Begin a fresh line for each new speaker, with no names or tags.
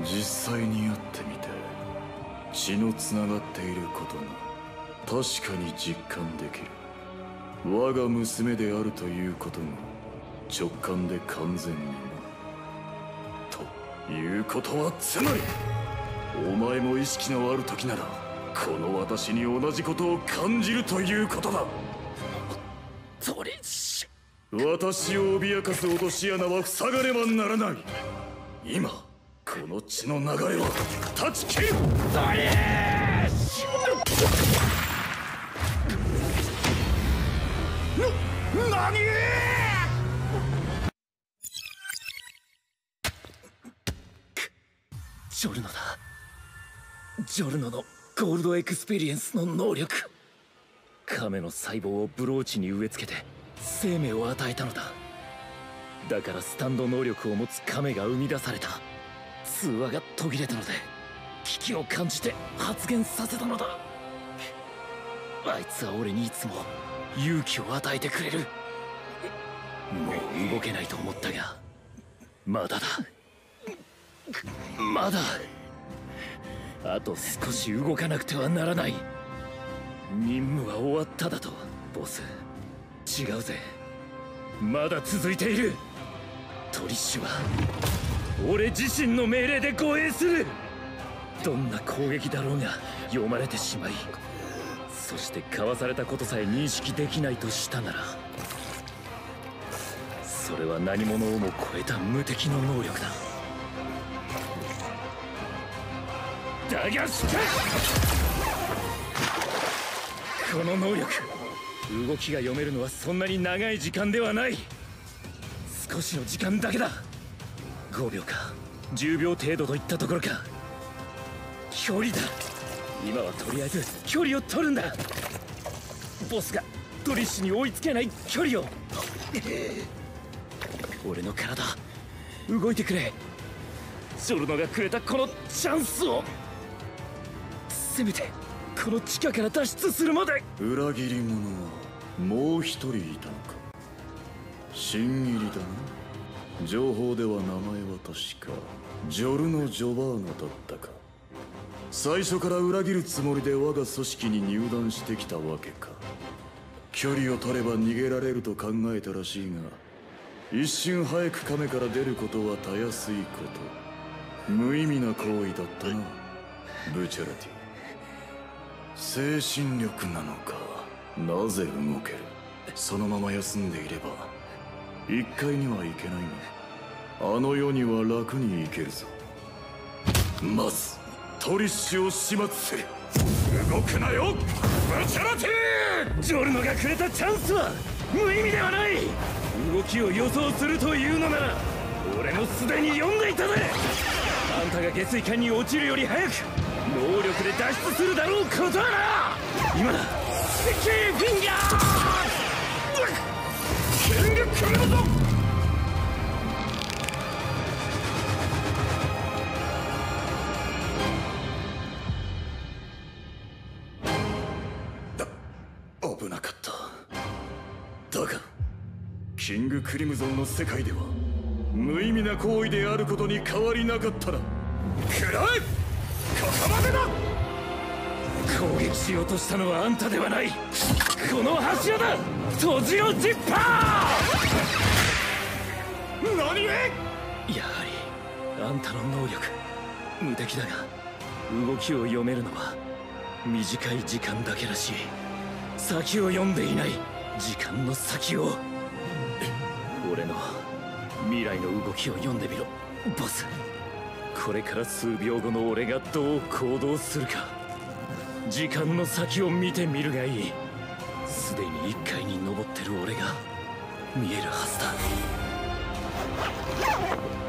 実際にやってみて血のつながっていることが確かに実感できる。我が娘であるということが直感で完全にな。ということはつまりお前も意識のある時ならこの私に同じことを感じるということだ。
トリッシ
ュ、私を脅かす落とし穴は塞がねばならない。今この血の流れは断ち切る。トリッシュ、何？
ジョルノだ。ジョルノのゴールドエクスペリエンスの能力。亀の細胞をブローチに植え付けて生命を与えたのだ。だからスタンド能力を持つ亀が生み出された。通話が途切れたので危機を感じて発言させたのだ。あいつは俺にいつも勇気を与えてくれる。もう動けないと思ったがまだだ。まだあと少し動かなくてはならない。任務は終わっただとボス。違うぜ、まだ続いている。トリッシュは俺自身の命令で護衛する。どんな攻撃だろうが読まれてしまい、そしてかわされたことさえ認識できないとしたなら、それは何者をも超えた無敵の能力だ。だがしかしこの能力、動きが読めるのはそんなに長い時間ではない。少しの時間だけだ。5秒か10秒程度といったところか。距離だ。今はとりあえず距離を取るんだ。ボスがトリッシュに追いつけない距離を。俺の体動いてくれ。ジョルノがくれたこのチャンスを。せめてこの地下から脱出するまで。
裏切り者はもう一人いたのか。新入りだな。情報では名前は確かジョルノ・ジョバーナだったか。最初から裏切るつもりで我が組織に入団してきたわけか。距離を取れば逃げられると考えたらしいが、一瞬早く亀から出ることはたやすいこと。無意味な行為だったな、ブチャラティ。精神力なのか。なぜ動ける。そのまま休んでいれば1階には行けないが、あの世には楽に行けるぞ。まずトリッシュを始末せ。動くなよブチャラティ。
ジョルノがくれたチャンスは無意味ではない。動きを予想するというのなら俺もすでに読んでいたぜ。あんたが下水管に落ちるより早く能力で脱出するだろうことはな。今だ。キーフィンガーキングクリムゾン。
危なかった。だがキングクリムゾンの世界では無意味な行為であることに変わりなかったな。くらえ、ここまでだ。
攻撃しようとしたのはあんたではない。この柱だ。閉じろジッパ
ー。何故。
やはりあんたの能力無敵だが、動きを読めるのは短い時間だけらしい。先を読んでいない。時間の先を。俺の未来の動きを読んでみろボス。これから数秒後の俺がどう行動するか。時間の先を見てみるがいい。すでに1階に登ってる俺が見えるはずだ。